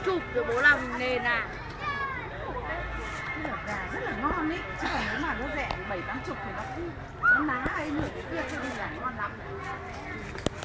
chụp rồi bố làm nền à. Cái lợn gà rất là ngon ý, chứ còn nếu mà nó rẻ 7-80 thì nó ná hay nửa cái kia cho nên là ngon lắm.